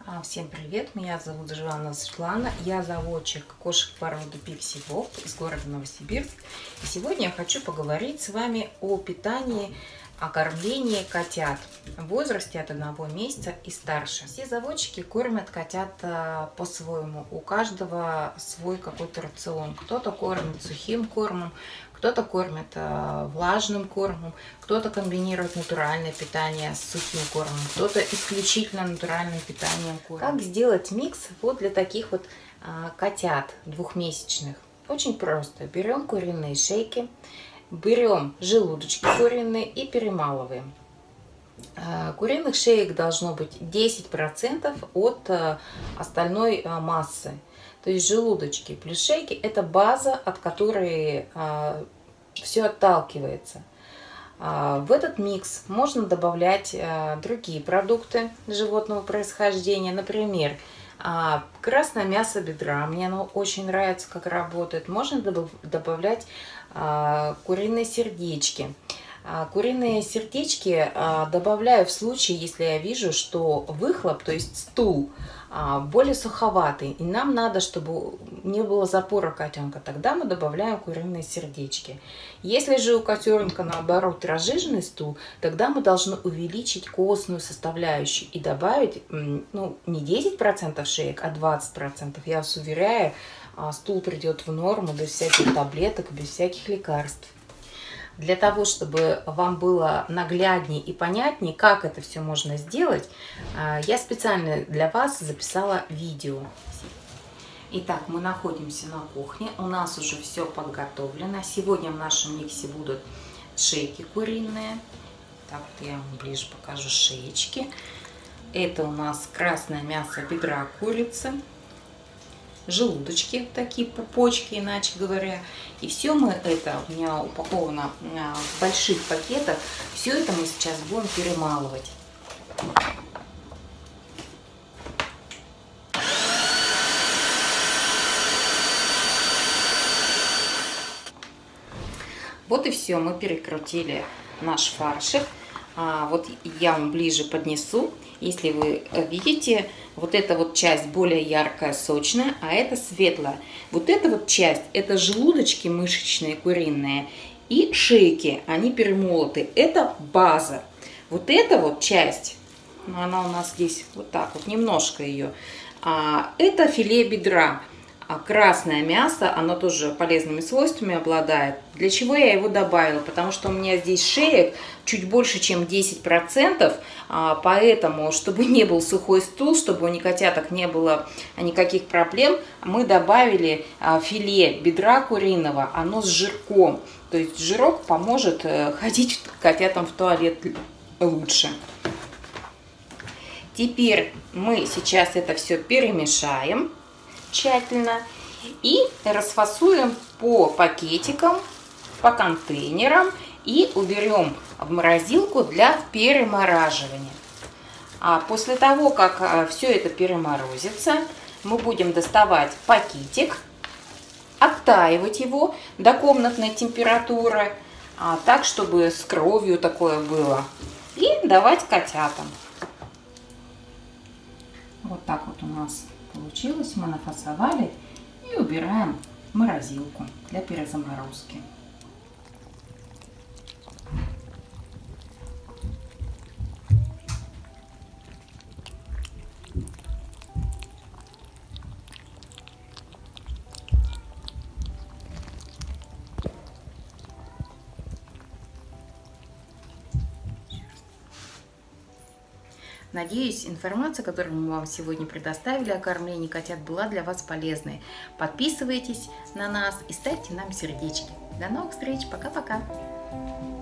Всем привет, меня зовут Жванова Светлана, я заводчик кошек породы Пикси Боб из города Новосибирск. И сегодня я хочу поговорить с вами о питании, о кормлении котят в возрасте от 1 месяца и старше. Все заводчики кормят котят по-своему, у каждого свой какой-то рацион. Кто-то кормит сухим кормом, кто-то кормит влажным кормом, кто-то комбинирует натуральное питание с сухим кормом, кто-то исключительно натуральным питанием кормом. Как сделать микс вот для таких вот котят двухмесячных? Очень просто. Берем куриные шейки, берем желудочки куриные и перемалываем. Куриных шеек должно быть 10% от остальной массы. То есть желудочки плюс шейки – это база, от которой все отталкивается. В этот микс можно добавлять другие продукты животного происхождения. Например, красное мясо бедра. Мне оно очень нравится, как работает. Можно добавлять куриные сердечки. Куриные сердечки добавляю в случае, если я вижу, что выхлоп, то есть стул, более суховатый, и нам надо, чтобы не было запора котенка, тогда мы добавляем куриные сердечки. Если же у котенка наоборот разжиженный стул, тогда мы должны увеличить костную составляющую и добавить не 10% шеек, а 20%. Я вас уверяю, стул придет в норму без всяких таблеток, без всяких лекарств. Для того, чтобы вам было нагляднее и понятнее, как это все можно сделать, я специально для вас записала видео. Итак, мы находимся на кухне, у нас уже все подготовлено. Сегодня в нашем миксе будут шейки куриные. Так вот я вам ближе покажу шеечки. Это у нас красное мясо бедра курицы. Желудочки, такие пупочки, иначе говоря. И все мы это, у меня упаковано в больших пакетах, все это мы сейчас будем перемалывать. Вот и все, мы перекрутили наш фаршик. Вот я вам ближе поднесу. Если вы видите, вот эта вот часть более яркая, сочная, а это светлая. Вот эта вот часть, это желудочки мышечные, куриные, и шейки, они перемолоты. Это база. Вот эта вот часть, она у нас здесь вот так вот, немножко ее, это филе бедра. Красное мясо, оно тоже полезными свойствами обладает. Для чего я его добавила? Потому что у меня здесь шеек чуть больше, чем 10%, поэтому, чтобы не был сухой стул, чтобы у котяток не было никаких проблем, мы добавили филе бедра куриного, оно с жирком. То есть жирок поможет ходить котятам в туалет лучше. Теперь мы сейчас это все перемешаем тщательно и расфасуем по пакетикам, по контейнерам и уберем в морозилку для перемораживания. А после того, как все это переморозится, мы будем доставать пакетик, оттаивать его до комнатной температуры, так, чтобы с кровью такое было, и давать котятам. Вот так вот у нас получилось, мы нафасовали и убираем в морозилку для перезаморозки. Надеюсь, информация, которую мы вам сегодня предоставили о кормлении котят, была для вас полезной. Подписывайтесь на нас и ставьте нам сердечки. До новых встреч. Пока-пока.